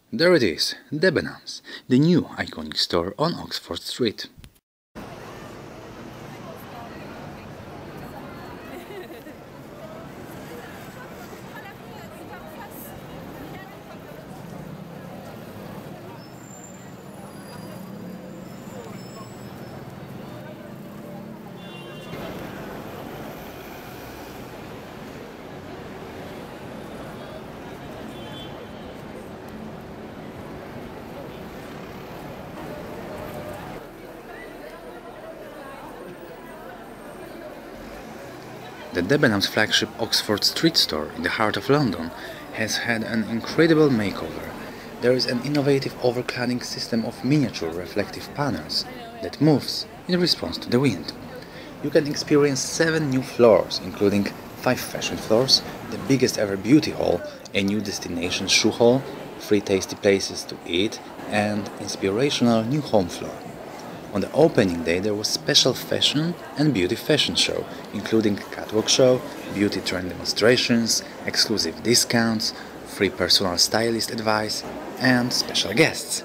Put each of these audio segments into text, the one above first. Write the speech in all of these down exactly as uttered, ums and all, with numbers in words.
There it is, Debenhams, the new iconic store on Oxford Street. The Debenhams flagship Oxford Street store in the heart of London has had an incredible makeover. There is an innovative overcladding system of miniature reflective panels that moves in response to the wind. You can experience seven new floors, including five fashion floors, the biggest ever beauty hall, a new destination shoe hall, three tasty places to eat, and inspirational new home floor. On the opening day there was special fashion and beauty fashion show, including catwalk show, beauty trend demonstrations, exclusive discounts, free personal stylist advice, and special guests.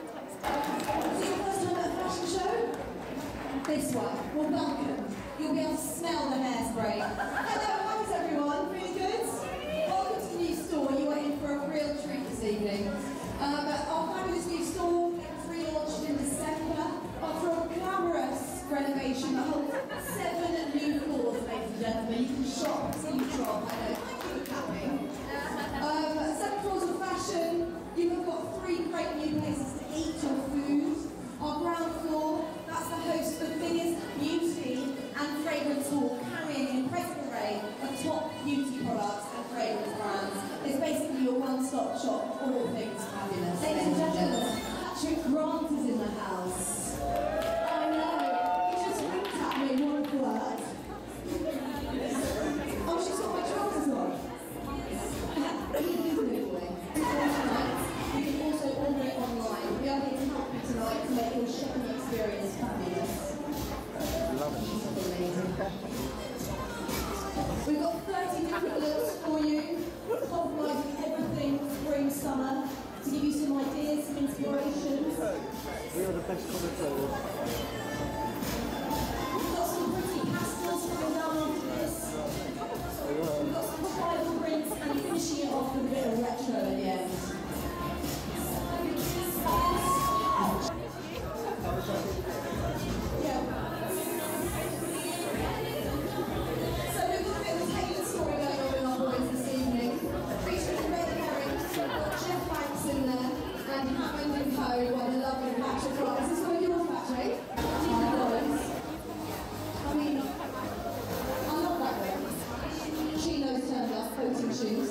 This one, well, welcome. You'll be able to smell the hairspray. Hello, how's everyone? Really good? Welcome to the new store. You are in for a real treat this evening. Um, our fabulous new store was relaunched in December after a glamorous renovation that holds seven new floors, ladies and gentlemen. You can shop, see you drop. I know. Thank you for coming. Um, seven floors of fashion. You have got three great new places to eat your food. Our ground floor, that's the host of the biggest beauty and fragrance hall, carrying an impressive array of top beauty products and fragrance brands. It's basically your one-stop shop for all things fabulous. Ladies and gentlemen, Patrick Grant is in the house. I know, he just winked at me one word. Oh, she's got my trousers on. You can also order it online. We are here to help you tonight to make your shopping experience fabulous. We've got thirty different looks for you, comprising everything spring, summer, to give you some ideas, some inspirations. We are the best commentators. We've got some pretty pastels coming down onto this. We've got some tribal prints and finishing it off with a bit of retro at the end. Shoes.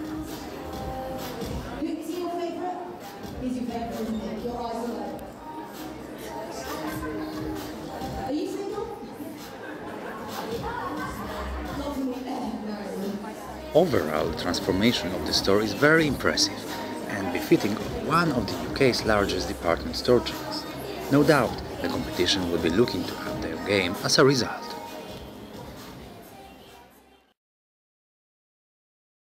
Is he your favourite? He's your favourite, isn't he? Your eyes are low. Are you single? No. Overall, the transformation of the store is very impressive and befitting of one of the U K's largest department store chains. No doubt, the competition will be looking to up their game as a result.